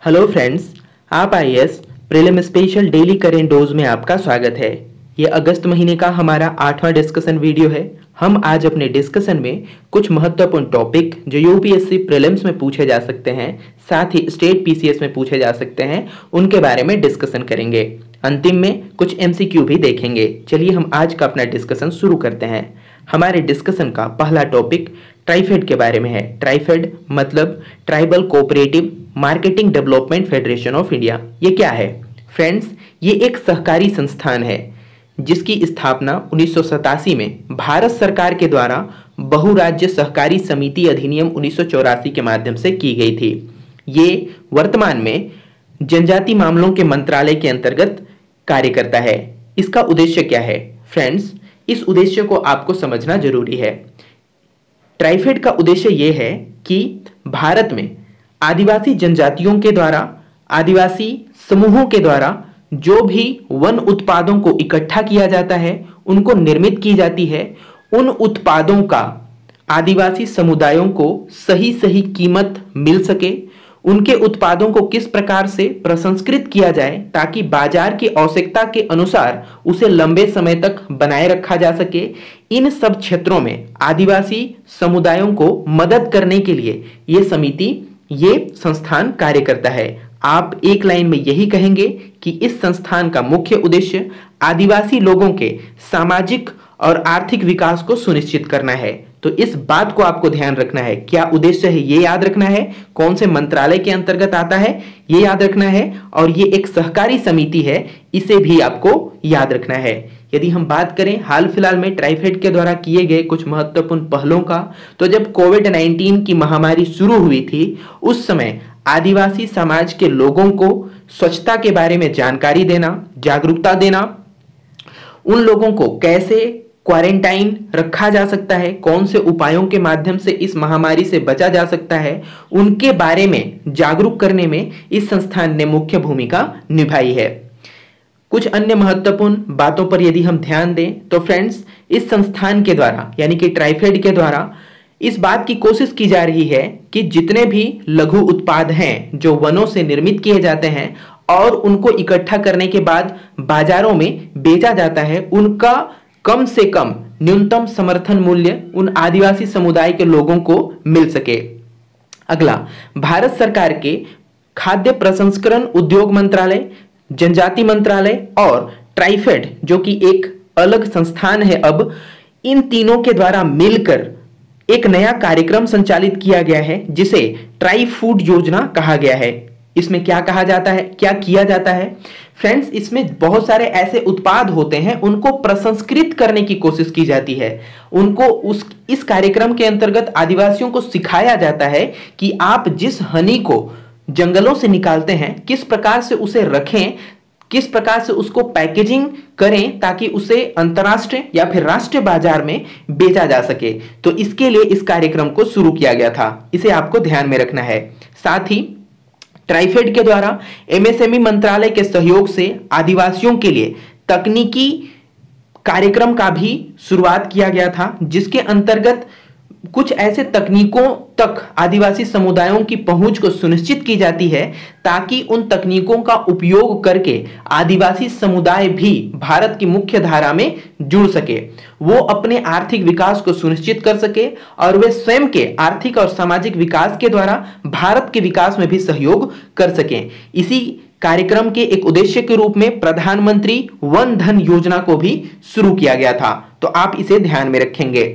Hello friends, आप IAS prelim special daily current dose में आपका स्वागत है। ये अगस्त महीने का हमारा 8वां डिस्कशन वीडियो है। हम आज अपने डिस्कशन में कुछ महत्वपूर्ण टॉपिक जो यूपीएससी प्रीलिम्स में पूछे जा सकते हैं, साथ ही स्टेट पीसीएस में पूछे जा सकते हैं, उनके बारे में डिस्कशन करेंगे। अंतिम में कुछ एमसीक्यू भी देखेंगे। चलिए हम आज का अपना डिस्कशन शुरू करते हैं। हमारे डिस्कशन का पहला टॉपिक ट्राइफेड के बारे में है। ट्राइफेड मतलब tribal cooperative marketing development federation of India. ये क्या है फ्रेंड्स? ये एक सहकारी संस्थान है जिसकी स्थापना 1987 में भारत सरकार के द्वारा बहुराज्य सहकारी समिति अधिनियम 1984 के माध्यम से की गई थी। ये वर्तमान में जनजाति मामलों के मंत्रालय के अंतर्गत कार्य करता है। इसका उद्देश्य क्या है फ्रेंड्स? इस उद्देश्य को आपको समझना जरूरी है। ट्राइफेड का उद्देश्य यह है कि भारत में आदिवासी जनजातियों के द्वारा, आदिवासी समूहों के द्वारा जो भी वन उत्पादों को इकट्ठा किया जाता है, उनको निर्मित की जाती है, उन उत्पादों का आदिवासी समुदायों को सही कीमत मिल सके, उनके उत्पादों को किस प्रकार से प्रसंस्कृत किया जाए ताकि बाजार की आवश्यकता के अनुसार उसे लंबे समय तक बनाए रखा जा सके। इन सब क्षेत्रों में आदिवासी समुदायों को मदद करने के लिए ये समिति, ये संस्थान कार्य करता है। आप एक लाइन में यही कहेंगे कि इस संस्थान का मुख्य उद्देश्य आदिवासी लोगों के सामाजिक और आर्थिक विकास को सुनिश्चित करना है। तो इस बात को आपको ध्यान रखना है। क्या उद्देश्य है ये याद रखना है, कौन से मंत्रालय के अंतर्गत आता है ये याद रखना है, और ये एक सहकारी समिति है, इसे भी आपको याद रखना है। यदि हम बात करें हाल फिलहाल में ट्राइफेड के द्वारा किए गए कुछ महत्वपूर्ण पहलों का, तो जब कोविड-19 की महामारी शुरू हुई थी, उस समय आदिवासी समाज के लोगों को स्वच्छता के बारे में जानकारी देना, जागरूकता देना, उन लोगों को कैसे क्वारंटाइन रखा जा सकता है, कौन से उपायों के माध्यम से इस महामारी से बचा जा सकता है, उनके बारे में जागरूक करने में इस संस्थान ने मुख्य भूमिका निभाई है। कुछ अन्य महत्वपूर्ण बातों पर यदि हम ध्यान दें तो फ्रेंड्स, इस संस्थान के द्वारा यानी कि ट्राइफेड के द्वारा इस बात की कोशिश की जा रही है कि जितने भी लघु उत्पाद हैं जो वनों से निर्मित किए जाते हैं और उनको इकट्ठा करने के बाद बाजारों में बेचा जाता है, उनका कम से कम न्यूनतम समर्थन मूल्य उन आदिवासी समुदाय के लोगों को मिल सके। अगला, भारत सरकार के खाद्य प्रसंस्करण उद्योग मंत्रालय, जनजाति मंत्रालय और ट्राइफेड जो कि एक अलग संस्थान है, अब इन तीनों के द्वारा मिलकर एक नया कार्यक्रम संचालित किया गया है जिसे ट्राई फूड योजना कहा गया है। इसमें क्या कहा जाता है, क्या किया जाता है फ्रेंड्स? इसमें बहुत सारे ऐसे उत्पाद होते हैं, उनको प्रसंस्कृत करने की कोशिश की जाती है। उनको इस कार्यक्रम के अंतर्गत आदिवासियों को सिखाया जाता है कि आप जिस हनी को जंगलों से निकालते हैं, किस प्रकार से उसे रखें, किस प्रकार से उसको पैकेजिंग करें ताकि उसे अंतर्राष्ट्रीय या फिर राष्ट्रीय बाजार में बेचा जा सके। तो इसके लिए इस कार्यक्रम को शुरू किया गया था, इसे आपको ध्यान में रखना है। साथ ही ट्राइफेड के द्वारा एमएसएमई मंत्रालय के सहयोग से आदिवासियों के लिए तकनीकी कार्यक्रम का भी शुरुआत किया गया था, जिसके अंतर्गत कुछ ऐसे तकनीकों तक आदिवासी समुदायों की पहुंच को सुनिश्चित की जाती है ताकि उन तकनीकों का उपयोग करके आदिवासी समुदाय भी भारत की मुख्य धारा में जुड़ सके, वो अपने आर्थिक विकास को सुनिश्चित कर सके और वे स्वयं के आर्थिक और सामाजिक विकास के द्वारा भारत के विकास में भी सहयोग कर सकें। इसी कार्यक्रम के एक उद्देश्य के रूप में प्रधानमंत्री वन धन योजना को भी शुरू किया गया था। तो आप इसे ध्यान में रखेंगे।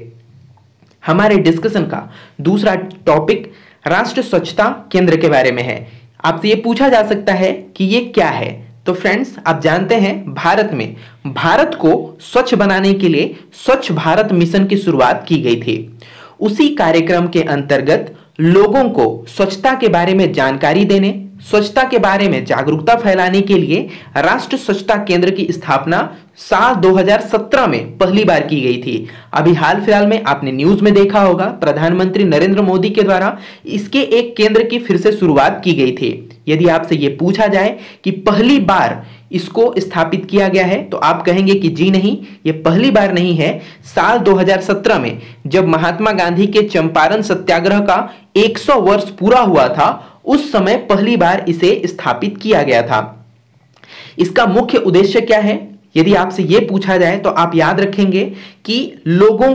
हमारे डिस्कशन का दूसरा टॉपिक राष्ट्रीय स्वच्छता केंद्र के बारे में है। आपसे यह पूछा जा सकता है कि यह क्या है? तो फ्रेंड्स, आप जानते हैं भारत में भारत को स्वच्छ बनाने के लिए स्वच्छ भारत मिशन की शुरुआत की गई थी। उसी कार्यक्रम के अंतर्गत लोगों को स्वच्छता के बारे में जानकारी देने, स्वच्छता के बारे में जागरूकता फैलाने के लिए राष्ट्रीय स्वच्छता केंद्र की स्थापना साल 2017 में पहली बार की गई थी। अभी हाल फिलहाल में आपने न्यूज में देखा होगा, प्रधानमंत्री नरेंद्र मोदी के द्वारा इसके एक केंद्र की फिर से शुरुआत की गई थी। यदि आपसे यह पूछा जाए कि पहली बार इसको स्थापित किया गया है, तो आप कहेंगे कि जी नहीं, ये पहली बार नहीं है। साल 2017 में जब महात्मा गांधी के चंपारण सत्याग्रह का 100 वर्ष पूरा हुआ था, उस समय पहली बार इसे स्थापित किया गया था। इसका मुख्य उद्देश्य क्या है? यदि आपसे यह पूछा जाए तो आप याद रखेंगे कि लोगों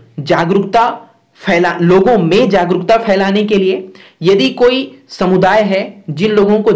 में जागरूकता फैलाने के लिए, यदि कोई समुदाय है जिन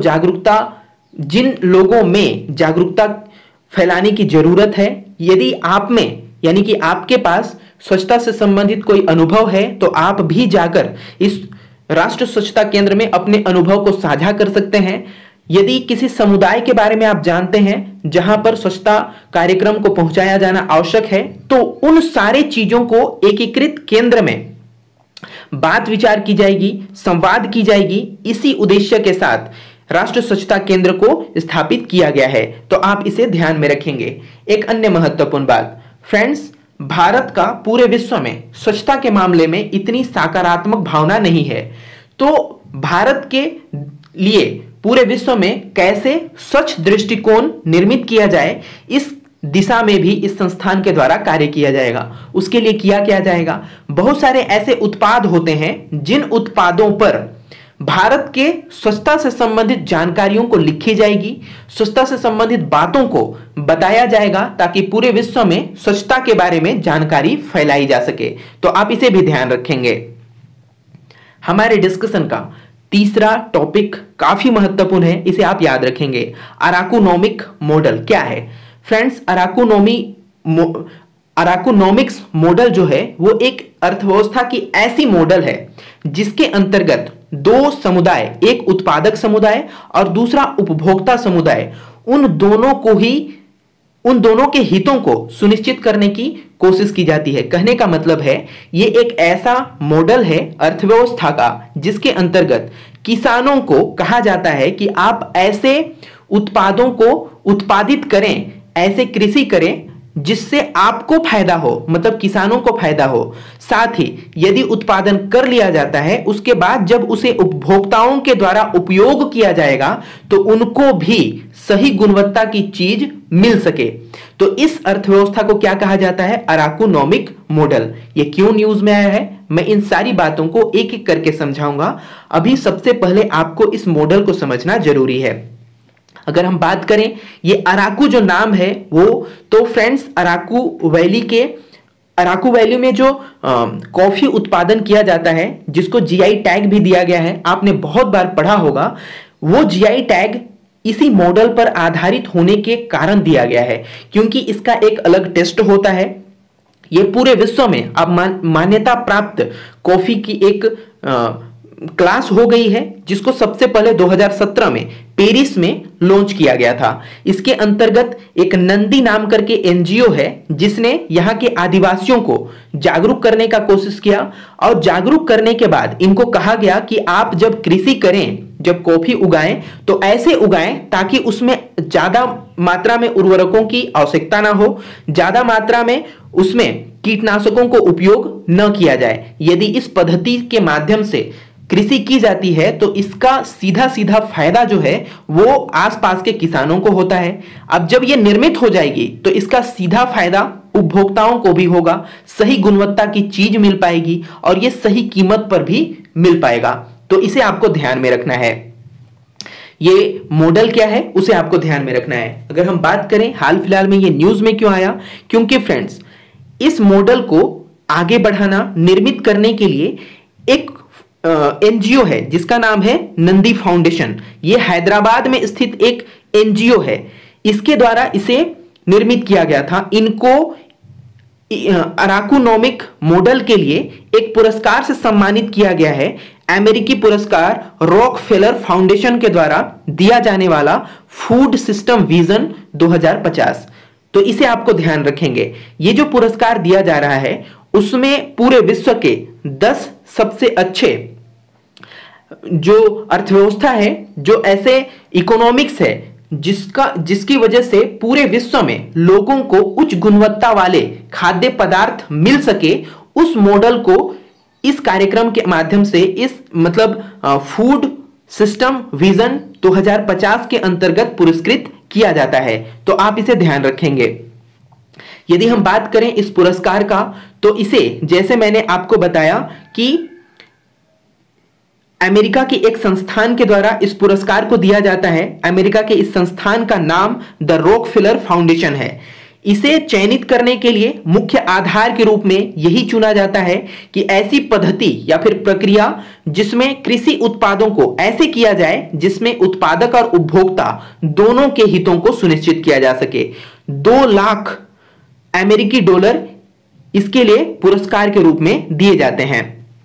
लोगों में जागरूकता फैलाने की जरूरत है, यदि आप में यानी कि आपके पास स्वच्छता से संबंधित कोई अनुभव है तो आप भी जाकर इस राष्ट्रीय स्वच्छता केंद्र में अपने अनुभव को साझा कर सकते हैं। यदि किसी समुदाय के बारे में आप जानते हैं जहां पर स्वच्छता कार्यक्रम को पहुंचाया जाना आवश्यक है, तो उन सारे चीजों को एकीकृत केंद्र में बात विचार की जाएगी, संवाद की जाएगी। इसी उद्देश्य के साथ राष्ट्रीय स्वच्छता केंद्र को स्थापित किया गया है, तो आप इसे ध्यान में रखेंगे। एक अन्य महत्वपूर्ण बात फ्रेंड्स, भारत का पूरे विश्व में स्वच्छता के मामले में इतनी सकारात्मक भावना नहीं है, तो भारत के लिए पूरे विश्व में कैसे स्वच्छ दृष्टिकोण निर्मित किया जाए, इस दिशा में भी इस संस्थान के द्वारा कार्य किया जाएगा। उसके लिए किया जाएगा, बहुत सारे ऐसे उत्पाद होते हैं जिन उत्पादों पर भारत के स्वच्छता से संबंधित जानकारियों को लिखी जाएगी, स्वच्छता से संबंधित बातों को बताया जाएगा, ताकि पूरे विश्व में स्वच्छता के बारे में जानकारी फैलाई जा सके। तो आप इसे भी ध्यान रखेंगे। हमारे डिस्कशन का तीसरा टॉपिक काफी महत्वपूर्ण है, इसे आप याद रखेंगे। अराकोनॉमिक मॉडल क्या है फ्रेंड्स? अराकोनॉमिक्स मॉडल जो है वो एक अर्थव्यवस्था की ऐसी मॉडल है जिसके अंतर्गत दो समुदाय, एक उत्पादक समुदाय और दूसरा उपभोक्ता समुदाय, उन दोनों के हितों को सुनिश्चित करने की कोशिश की जाती है। कहने का मतलब है ये एक ऐसा मॉडल है अर्थव्यवस्था का जिसके अंतर्गत किसानों को कहा जाता है कि आप ऐसे उत्पादों को उत्पादित करें, ऐसे कृषि करें जिससे आपको फायदा हो, मतलब किसानों को फायदा हो। साथ ही यदि उत्पादन कर लिया जाता है, उसके बाद जब उसे उपभोक्ताओं के द्वारा उपयोग किया जाएगा तो उनको भी सही गुणवत्ता की चीज मिल सके। तो इस अर्थव्यवस्था को क्या कहा जाता है? अराकोनॉमिक मॉडल। ये क्यों न्यूज में आया है, मैं इन सारी बातों को एक एक करके समझाऊंगा। अभी सबसे पहले आपको इस मॉडल को समझना जरूरी है। अगर हम बात करें ये अराकू जो नाम है वो, तो फ्रेंड्स अराकू वैली में जो कॉफी उत्पादन किया जाता है, जिसको जीआई टैग भी दिया गया है, आपने बहुत बार पढ़ा होगा, वो जीआई टैग इसी मॉडल पर आधारित होने के कारण दिया गया है, क्योंकि इसका एक अलग टेस्ट होता है। ये पूरे विश्व में अब मान्यता प्राप्त कॉफी की एक क्लास हो गई है, जिसको सबसे पहले 2017 में पेरिस में लॉन्च किया गया था। इसके अंतर्गत एक नंदी नाम करके एनजीओ है जिसने यहाँ के आदिवासियों को जागरूक करने का कोशिश किया, और जागरूक करने के बाद इनको कहा गया कि आप जब कृषि करें, जब कॉफी उगाएं तो ऐसे उगाएं ताकि उसमें ज्यादा मात्रा में उर्वरकों की आवश्यकता ना हो, ज्यादा मात्रा में उसमें कीटनाशकों को उपयोग न किया जाए। यदि इस पद्धति के माध्यम से कृषि की जाती है तो इसका सीधा सीधा फायदा जो है वो आसपास के किसानों को होता है। अब जब ये निर्मित हो जाएगी तो इसका सीधा फायदा उपभोक्ताओं को भी होगा, सही गुणवत्ता की चीज मिल पाएगी और ये सही कीमत पर भी मिल पाएगा। तो इसे आपको ध्यान में रखना है। ये मॉडल क्या है उसे आपको ध्यान में रखना है। अगर हम बात करें हाल फिलहाल में ये न्यूज में क्यों आया, क्योंकि फ्रेंड्स इस मॉडल को आगे बढ़ाना, निर्मित करने के लिए एक एनजीओ है जिसका नाम है नंदी फाउंडेशन। ये हैदराबाद में स्थित एक एनजीओ है, इसके द्वारा इसे निर्मित किया गया था। इनको अराकोनॉमिक मॉडल के लिए एक पुरस्कार से सम्मानित किया गया है, अमेरिकी पुरस्कार रॉकफेलर फाउंडेशन के द्वारा दिया जाने वाला फूड सिस्टम विजन 2050। तो इसे आपको ध्यान रखेंगे। ये जो पुरस्कार दिया जा रहा है उसमें पूरे विश्व के 10 सबसे अच्छे जो अर्थव्यवस्था है, जो ऐसे इकोनॉमिक्स है जिसकी वजह से पूरे विश्व में लोगों को उच्च गुणवत्ता वाले खाद्य पदार्थ मिल सके, उस मॉडल को इस कार्यक्रम के माध्यम से, इस मतलब फूड सिस्टम विजन 2050 के अंतर्गत पुरस्कृत किया जाता है। तो आप इसे ध्यान रखेंगे। यदि हम बात करें इस पुरस्कार का, तो इसे जैसे मैंने आपको बताया कि अमेरिका की एक संस्थान के द्वारा इस पुरस्कार को दिया जाता है। अमेरिका के इस संस्थान का नाम द रॉकफेलर फाउंडेशन है। इसे चयनित करने के लिए मुख्य आधार के रूप में यही चुना जाता है कि ऐसी पद्धति या फिर प्रक्रिया जिसमें कृषि उत्पादों को ऐसे किया जाए जिसमें उत्पादक और उपभोक्ता दोनों के हितों को सुनिश्चित किया जा सके। 2 लाख अमेरिकी डॉलर इसके लिए पुरस्कार के रूप में दिए जाते हैं।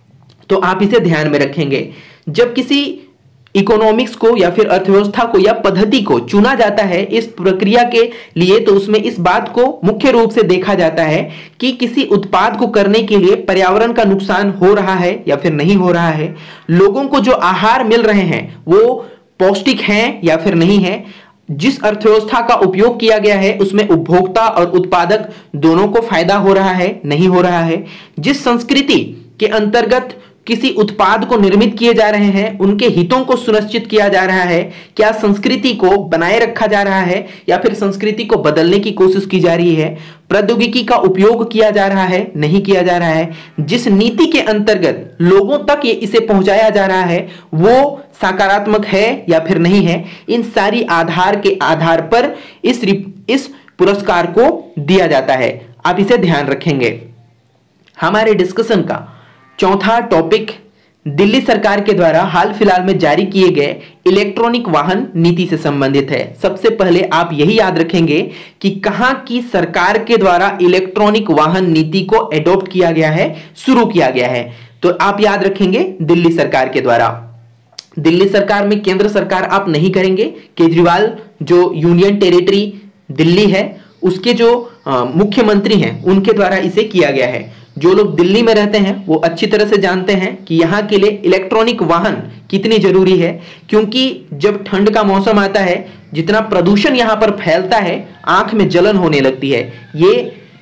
तो आप इसे ध्यान में रखेंगे। जब किसी इकोनॉमिक्स को या फिर अर्थव्यवस्था को या पद्धति को चुना जाता है इस प्रक्रिया के लिए, तो उसमें इस बात को मुख्य रूप से देखा जाता है कि किसी उत्पाद को करने के लिए पर्यावरण का नुकसान हो रहा है या फिर नहीं हो रहा है, लोगों को जो आहार मिल रहे हैं वो पौष्टिक हैं या फिर नहीं है, जिस अर्थव्यवस्था का उपयोग किया गया है उसमें उपभोक्ता और उत्पादक दोनों को फायदा हो रहा है नहीं हो रहा है, जिस संस्कृति के अंतर्गत किसी उत्पाद को निर्मित किए जा रहे हैं उनके हितों को सुनिश्चित किया जा रहा है, क्या संस्कृति को बनाए रखा जा रहा है या फिर संस्कृति को बदलने की कोशिश की जा रही है, प्रौद्योगिकी का उपयोग किया जा रहा है नहीं किया जा रहा है, जिस नीति के अंतर्गत लोगों तक इसे पहुंचाया जा रहा है वो सकारात्मक है या फिर नहीं है। इन सारी आधार के आधार पर इस पुरस्कार को दिया जाता है। आप इसे ध्यान रखेंगे। हमारे डिस्कशन का चौथा टॉपिक दिल्ली सरकार के द्वारा हाल फिलहाल में जारी किए गए इलेक्ट्रॉनिक वाहन नीति से संबंधित है। सबसे पहले आप यही याद रखेंगे कि कहां की सरकार के द्वारा इलेक्ट्रॉनिक वाहन नीति को एडॉप्ट किया गया है, शुरू किया गया है। तो आप याद रखेंगे दिल्ली सरकार के द्वारा। दिल्ली सरकार में केंद्र सरकार आप नहीं करेंगे, केजरीवाल जो यूनियन टेरिटरी दिल्ली है उसके जो मुख्यमंत्री हैं उनके द्वारा इसे किया गया है। जो लोग दिल्ली में रहते हैं वो अच्छी तरह से जानते हैं कि यहाँ के लिए इलेक्ट्रॉनिक वाहन कितनी जरूरी है, क्योंकि जब ठंड का मौसम आता है जितना प्रदूषण यहाँ पर फैलता है आंख में जलन होने लगती है। ये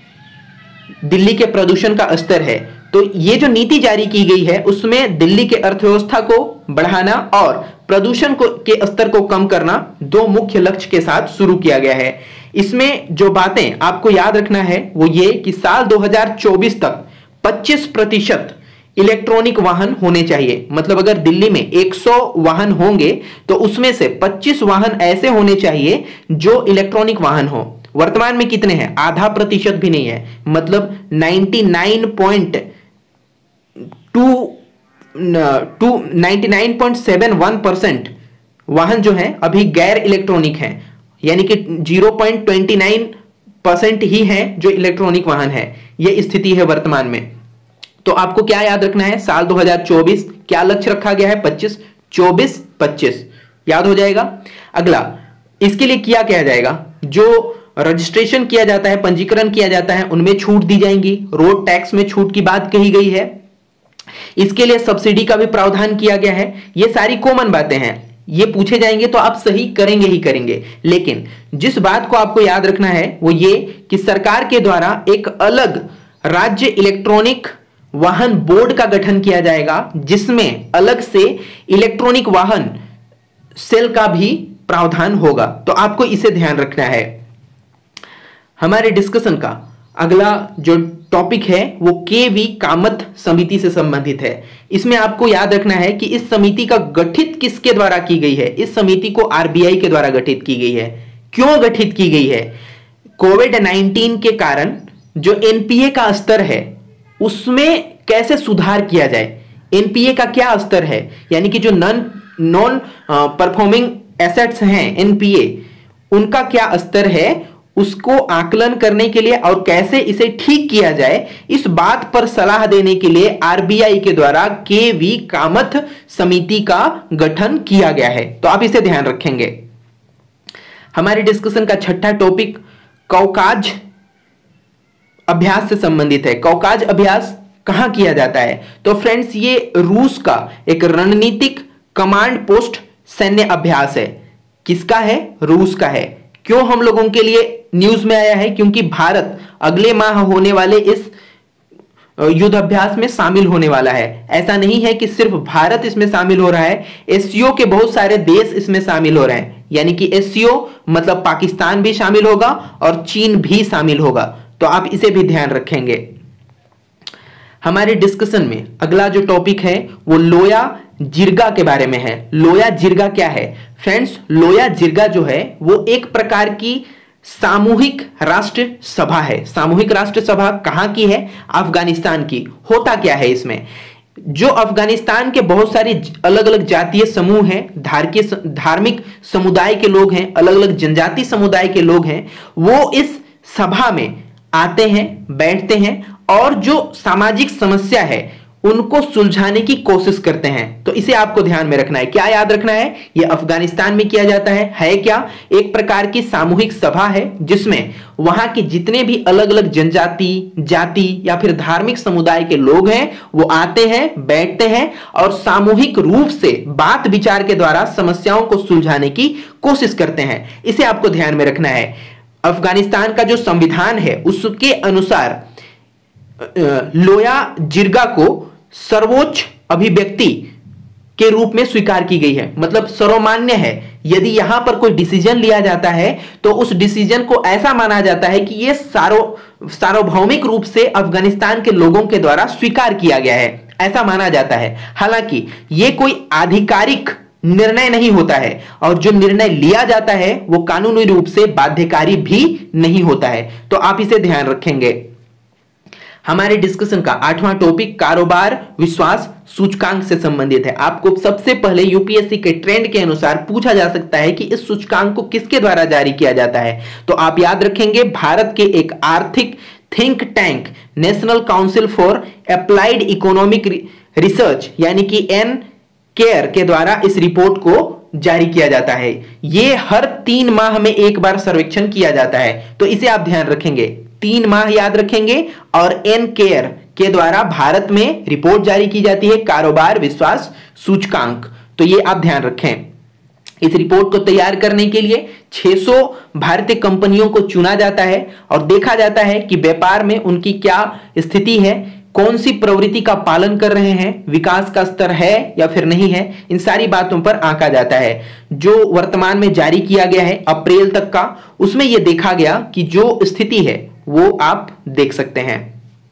दिल्ली के प्रदूषण का स्तर है। तो ये जो नीति जारी की गई है उसमें दिल्ली के अर्थव्यवस्था को बढ़ाना और प्रदूषण के स्तर को कम करना 2 मुख्य लक्ष्य के साथ शुरू किया गया है। इसमें जो बातें आपको याद रखना है वो ये कि साल 2024 तक 25% इलेक्ट्रॉनिक वाहन होने चाहिए। मतलब अगर दिल्ली में 100 वाहन होंगे तो उसमें से 25 वाहन ऐसे होने चाहिए जो इलेक्ट्रॉनिक वाहन हो। वर्तमान में कितने हैं? आधा प्रतिशत भी नहीं है, मतलब 99.71% वाहन जो है अभी गैर इलेक्ट्रॉनिक हैं, यानी कि 0.29% ही है जो इलेक्ट्रॉनिक वाहन है। यह स्थिति है वर्तमान में। तो आपको क्या याद रखना है? साल 2024 क्या लक्ष्य रखा गया है? 25 याद हो जाएगा। अगला, इसके लिए क्या जाएगा? जो रजिस्ट्रेशन किया जाता है, पंजीकरण किया जाता है, उनमें छूट दी जाएंगी। रोड टैक्स में छूट की बात कही गई है। इसके लिए सब्सिडी का भी प्रावधान किया गया है। ये सारी कॉमन बातें हैं, ये पूछे जाएंगे तो आप सही करेंगे ही करेंगे। लेकिन जिस बात को आपको याद रखना है वो ये कि सरकार के द्वारा एक अलग राज्य इलेक्ट्रॉनिक वाहन बोर्ड का गठन किया जाएगा, जिसमें अलग से इलेक्ट्रॉनिक वाहन सेल का भी प्रावधान होगा। तो आपको इसे ध्यान रखना है। हमारे डिस्कशन का अगला जो टॉपिक है वो केवी कामत समिति से संबंधित है। इसमें आपको याद रखना है कि इस समिति का गठित किसके द्वारा की गई है? इस समिति को आरबीआई के द्वारा गठित की गई है। क्यों गठित की गई है? कोविड-19 के कारण जो एनपीए का स्तर है उसमें कैसे सुधार किया जाए। एनपीए का क्या स्तर है, यानी कि जो नॉन परफॉर्मिंग एसेट्स हैं एनपीए, उनका क्या स्तर है, उसको आकलन करने के लिए और कैसे इसे ठीक किया जाए, इस बात पर सलाह देने के लिए आरबीआई के द्वारा केवी कामत समिति का गठन किया गया है। तो आप इसे ध्यान रखेंगे। हमारे डिस्कशन का छठा टॉपिक कौकाज अभ्यास से संबंधित है। कौकाज अभ्यास कहां किया जाता है? तो फ्रेंड्स, ये रूस का एक रणनीतिक कमांड पोस्ट सैन्य अभ्यास है। किसका है? रूस का है। क्यों हम लोगों के लिए न्यूज में आया है? क्योंकि भारत अगले माह होने वाले इस युद्ध अभ्यास में शामिल होने वाला है। ऐसा नहीं है कि सिर्फ भारत इसमें शामिल हो रहा है, एससीओ के बहुत सारे देश इसमें शामिल हो रहे हैं। यानी कि एससीओ मतलब पाकिस्तान भी शामिल होगा और चीन भी शामिल होगा। तो आप इसे भी ध्यान रखेंगे। हमारे डिस्कशन में अगला जो टॉपिक है वो लोया जिरगा के बारे में है। लोया जिरगा क्या है फ्रेंड्स? लोया जिरगा जो है वो एक प्रकार की सामूहिक राष्ट्र सभा है। सामूहिक राष्ट्र सभा कहां की है? अफगानिस्तान की। होता क्या है इसमें? जो अफगानिस्तान के बहुत सारे अलग अलग जातीय समूह हैं, धार्मिक समुदाय के लोग हैं, अलग अलग जनजाति समुदाय के लोग हैं, वो इस सभा में आते हैं, बैठते हैं और जो सामाजिक समस्या है उनको सुलझाने की कोशिश करते हैं। तो इसे आपको ध्यान में रखना है। क्या याद रखना है? यह अफगानिस्तान में किया जाता है क्या? एक प्रकार की सामूहिक सभा है जिसमें वहां के जितने भी अलग अलग जनजाति, जाति या फिर धार्मिक समुदाय के लोग हैं वो आते हैं, बैठते हैं और सामूहिक रूप से बात विचार के द्वारा समस्याओं को सुलझाने की कोशिश करते हैं। इसे आपको ध्यान में रखना है। अफगानिस्तान का जो संविधान है उसके अनुसार लोया जिरगा को सर्वोच्च अभिव्यक्ति के रूप में स्वीकार की गई है, मतलब सर्वमान्य है। यदि यहां पर कोई डिसीजन लिया जाता है तो उस डिसीजन को ऐसा माना जाता है कि यह सार्वभौमिक रूप से अफगानिस्तान के लोगों के द्वारा स्वीकार किया गया है, ऐसा माना जाता है। हालांकि यह कोई आधिकारिक निर्णय नहीं होता है और जो निर्णय लिया जाता है वो कानूनी रूप से बाध्यकारी भी नहीं होता है। तो आप इसे ध्यान रखेंगे। हमारे डिस्कशन का 8वां टॉपिक कारोबार विश्वास सूचकांक से संबंधित है। आपको सबसे पहले यूपीएससी के ट्रेंड के अनुसार पूछा जा सकता है कि इस सूचकांक को किसके द्वारा जारी किया जाता है। तो आप याद रखेंगे भारत के एक आर्थिक think tank national council for applied economic research यानी कि NCARE के द्वारा इस रिपोर्ट को जारी किया जाता है। यह हर 3 माह में एक बार सर्वेक्षण किया जाता है, तो इसे आप ध्यान रखेंगे। 3 माह याद रखेंगे और NCARE के द्वारा भारत में रिपोर्ट जारी की जाती है, कारोबार विश्वास सूचकांक। तो ये आप ध्यान रखें। इस रिपोर्ट को तैयार करने के लिए 600 भारतीय कंपनियों को चुना जाता है और देखा जाता है कि व्यापार में उनकी क्या स्थिति है, कौन सी प्रवृत्ति का पालन कर रहे हैं, विकास का स्तर है या फिर नहीं है, इन सारी बातों पर आंका जाता है। जो वर्तमान में जारी किया गया है अप्रैल तक का, उसमें यह देखा गया कि जो स्थिति है वो आप देख सकते हैं।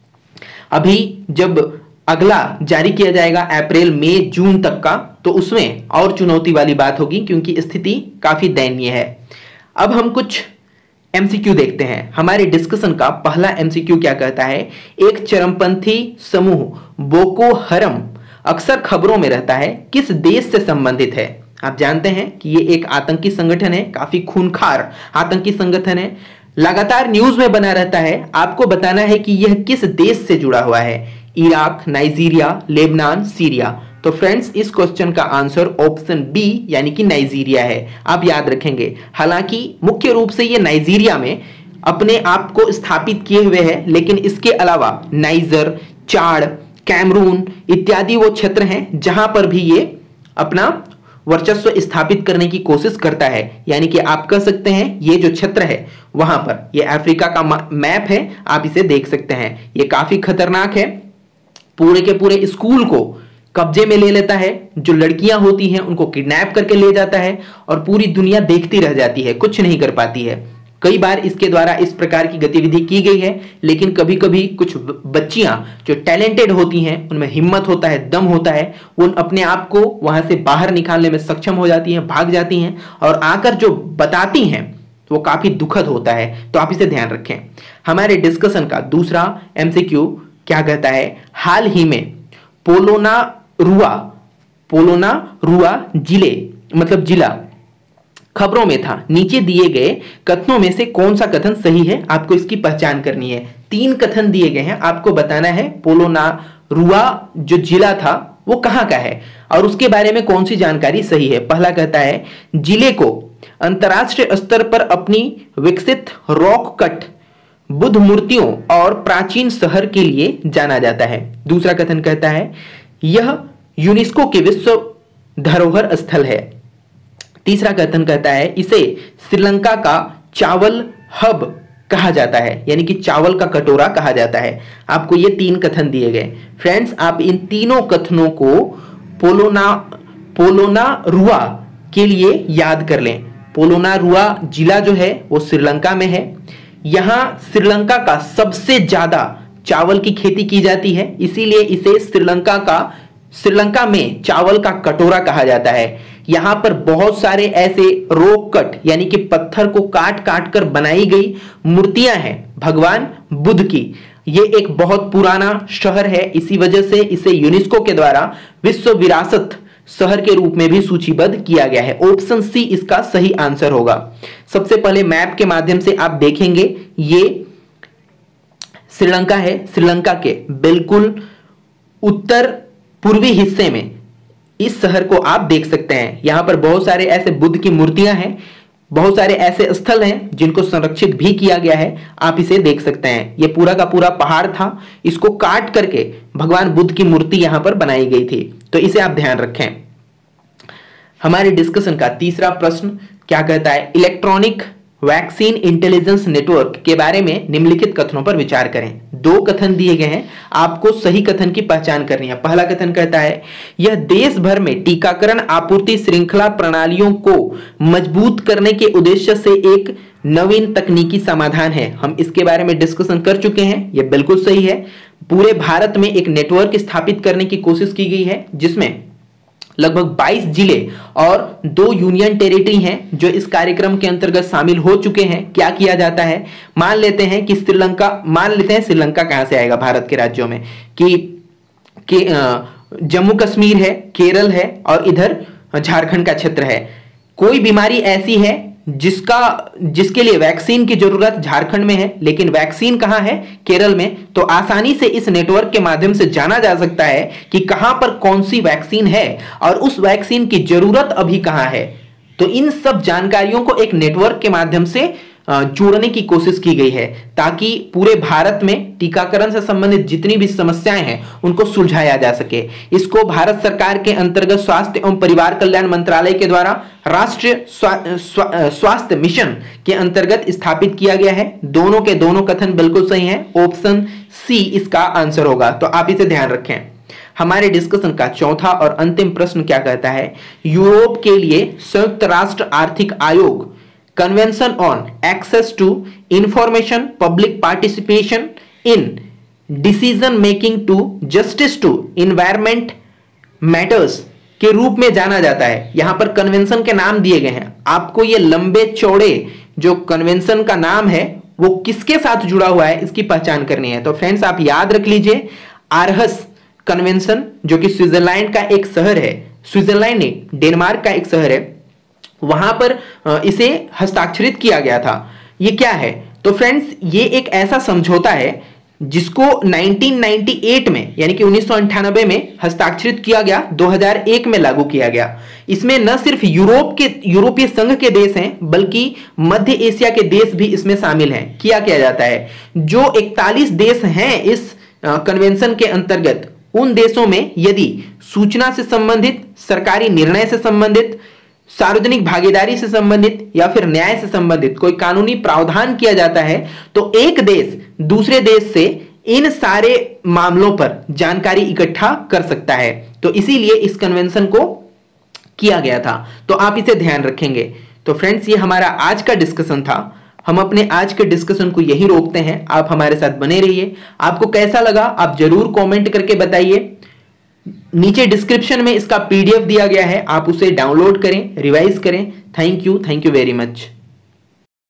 अभी जब अगला जारी किया जाएगा अप्रैल मई जून तक का, तो उसमें और चुनौती वाली बात होगी क्योंकि स्थिति काफी दयनीय है। अब हम कुछ एमसीक्यू देखते हैं। हमारे डिस्कशन का पहला एमसीक्यू क्या कहता है? एक चरमपंथी समूह बोको हरम अक्सर खबरों में रहता है, किस देश से संबंधित है? आप जानते हैं कि ये एक आतंकी संगठन है, काफी खूंखार आतंकी संगठन है, लगातार न्यूज में बना रहता है। आपको बताना है कि यह किस देश से जुड़ा हुआ है? Iraq, Nigeria, Lebanon, Syria. तो फ्रेंड्स इस क्वेश्चन का आंसर ऑप्शन बी यानी कि नाइजीरिया है, आप याद रखेंगे। हालांकि मुख्य रूप से ये नाइजीरिया में अपने आप को स्थापित किए हुए है, लेकिन इसके अलावा नाइजर, चाड, कैमरून इत्यादि वो क्षेत्र हैं जहां पर भी ये अपना वर्चस्व स्थापित करने की कोशिश करता है। यानी कि आप कह सकते हैं ये जो क्षेत्र है वहां पर, ये अफ्रीका का मैप है, आप इसे देख सकते हैं। ये काफी खतरनाक है, पूरे के पूरे स्कूल को कब्जे में ले लेता है, जो लड़कियां होती हैं उनको किडनैप करके ले जाता है और पूरी दुनिया देखती रह जाती है, कुछ नहीं कर पाती है। कई बार इसके द्वारा इस प्रकार की गतिविधि की गई है, लेकिन कभी कभी कुछ बच्चियां जो टैलेंटेड होती हैं, उनमें हिम्मत होता है, दम होता है, वो अपने आप को वहां से बाहर निकालने में सक्षम हो जाती हैं, भाग जाती हैं और आकर जो बताती हैं वो काफी दुखद होता है। तो आप इसे ध्यान रखें। हमारे डिस्कशन का दूसरा एमसीक्यू क्या कहता है? हाल ही में पोलोना रुआ जिला खबरों में था। नीचे दिए गए कथनों में से कौन सा कथन सही है? आपको इसकी पहचान करनी है। 3 कथन दिए गए हैं, आपको बताना है पोलोना रुआ जो जिला था वो कहां का है और उसके बारे में कौन सी जानकारी सही है। पहला कहता है जिले को अंतरराष्ट्रीय स्तर पर अपनी विकसित रॉक कट बुद्ध मूर्तियों और प्राचीन शहर के लिए जाना जाता है। दूसरा कथन कहता है यह यूनेस्को के विश्व धरोहर स्थल है। तीसरा कथन कहता है इसे श्रीलंका का चावल हब कहा जाता है, यानी कि चावल का कटोरा कहा जाता है। आपको ये 3 कथन दिए गए। फ्रेंड्स आप इन तीनों कथनों को पोलोना रुआ के लिए याद कर लें। पोलोना रुआ जिला जो है वो श्रीलंका में है। यहां श्रीलंका का सबसे ज्यादा चावल की खेती की जाती है, इसीलिए इसे श्रीलंका में चावल का कटोरा कहा जाता है। यहां पर बहुत सारे ऐसे रॉक कट यानी कि पत्थर को काट काट कर बनाई गई मूर्तियां हैं भगवान बुद्ध की। ये एक बहुत पुराना शहर है, इसी वजह से इसे यूनेस्को के द्वारा विश्व विरासत शहर के रूप में भी सूचीबद्ध किया गया है। ऑप्शन सी इसका सही आंसर होगा। सबसे पहले मैप के माध्यम से आप देखेंगे, ये श्रीलंका है। श्रीलंका के बिल्कुल उत्तर पूर्वी हिस्से में इस शहर को आप देख सकते हैं। यहां पर बहुत सारे ऐसे बुद्ध की मूर्तियां हैं, बहुत सारे ऐसे स्थल हैं जिनको संरक्षित भी किया गया है, आप इसे देख सकते हैं। यह पूरा का पूरा पहाड़ था, इसको काट करके भगवान बुद्ध की मूर्ति यहां पर बनाई गई थी, तो इसे आप ध्यान रखें। हमारे डिस्कशन का तीसरा प्रश्न क्या कहता है, इलेक्ट्रॉनिक वैक्सीन इंटेलिजेंस नेटवर्क के बारे में निम्नलिखित कथनों पर विचार करें। दो कथन दिए गए हैं, आपको सही कथन की पहचान करनी है। पहला कथन कहता है, यह देश भर में टीकाकरण आपूर्ति श्रृंखला प्रणालियों को मजबूत करने के उद्देश्य से एक नवीन तकनीकी समाधान है। हम इसके बारे में डिस्कशन कर चुके हैं, यह बिल्कुल सही है। पूरे भारत में एक नेटवर्क स्थापित करने की कोशिश की गई है, जिसमें लगभग 22 जिले और 2 यूनियन टेरिटरी हैं जो इस कार्यक्रम के अंतर्गत शामिल हो चुके हैं। क्या किया जाता है, मान लेते हैं श्रीलंका कहां से आएगा भारत के राज्यों में, कि जम्मू कश्मीर है, केरल है और इधर झारखंड का क्षेत्र है। कोई बीमारी ऐसी है जिसके लिए वैक्सीन की जरूरत झारखंड में है, लेकिन वैक्सीन कहां है, केरल में। तो आसानी से इस नेटवर्क के माध्यम से जाना जा सकता है कि कहां पर कौन सी वैक्सीन है और उस वैक्सीन की जरूरत अभी कहां है। तो इन सब जानकारियों को एक नेटवर्क के माध्यम से जोड़ने की कोशिश की गई है, ताकि पूरे भारत में टीकाकरण से संबंधित जितनी भी समस्याएं हैं उनको सुलझाया जा सके। इसको भारत सरकार के अंतर्गत स्वास्थ्य एवं परिवार कल्याण मंत्रालय के द्वारा राष्ट्रीय स्वास्थ्य मिशन के अंतर्गत स्थापित किया गया है। दोनों के दोनों कथन बिल्कुल सही हैं, ऑप्शन सी इसका आंसर होगा, तो आप इसे ध्यान रखें। हमारे डिस्कशन का चौथा और अंतिम प्रश्न क्या कहता है, यूरोप के लिए संयुक्त राष्ट्र आर्थिक आयोग convention on access to information public participation in decision making to justice to environment matters के रूप में जाना जाता है। यहां पर कन्वेंशन के नाम दिए गए हैं, आपको ये लंबे चौड़े जो कन्वेंशन का नाम है वो किसके साथ जुड़ा हुआ है इसकी पहचान करनी है। तो फ्रेंड्स आप याद रख लीजिए, आरहस कन्वेंशन जो कि स्विट्जरलैंड का एक शहर है, स्विट्जरलैंड नहीं डेनमार्क का एक शहर है, वहां पर इसे हस्ताक्षरित किया गया था। ये क्या है, तो फ्रेंड्स ये एक ऐसा समझौता है जिसको 1998 में यानी कि 1998 में हस्ताक्षरित किया गया, 2001 में लागू किया गया। इसमें न सिर्फ यूरोपीय संघ के देश हैं बल्कि मध्य एशिया के देश भी इसमें शामिल हैं। क्या जाता है, जो 41 देश हैं इस कन्वेंशन के अंतर्गत, उन देशों में यदि सूचना से संबंधित, सरकारी निर्णय से संबंधित, सार्वजनिक भागीदारी से संबंधित या फिर न्याय से संबंधित कोई कानूनी प्रावधान किया जाता है तो एक देश दूसरे देश से इन सारे मामलों पर जानकारी इकट्ठा कर सकता है। तो इसीलिए इस कन्वेंशन को किया गया था, तो आप इसे ध्यान रखेंगे। तो फ्रेंड्स ये हमारा आज का डिस्कशन था। हम अपने आज के डिस्कशन को यही रोकते हैं, आप हमारे साथ बने रहिए। आपको कैसा लगा आप जरूर कमेंट करके बताइए। नीचे डिस्क्रिप्शन में इसका पीडीएफ दिया गया है, आप उसे डाउनलोड करें, रिवाइज करें। Thank you very much.